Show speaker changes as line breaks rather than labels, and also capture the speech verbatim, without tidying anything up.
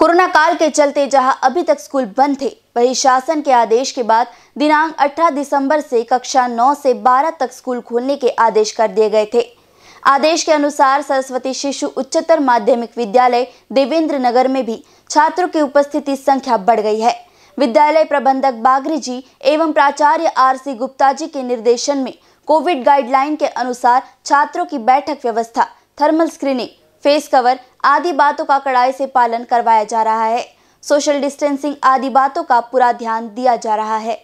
Corona काल के चलते जहां अभी तक स्कूल बंद थे, वहीं शासन के आदेश के बाद दिनांक अठारह दिसंबर से कक्षा नौ से बारह तक स्कूल खोलने के आदेश कर दिए गए थे। आदेश के अनुसार सरस्वती शिशु उच्चतर माध्यमिक विद्यालय देवेंद्र नगर में भी छात्रों की उपस्थिति संख्या बढ़ गई है। विद्यालय प्रबंधक बागरी जी एवं प्राचार्य आर सी गुप्ता जी के निर्देशन में कोविड गाइडलाइन के अनुसार छात्रों की बैठक व्यवस्था, थर्मल स्क्रीनिंग, फेस कवर आदि बातों का कड़ाई से पालन करवाया जा रहा है। सोशल डिस्टेंसिंग आदि बातों का पूरा ध्यान दिया जा रहा है।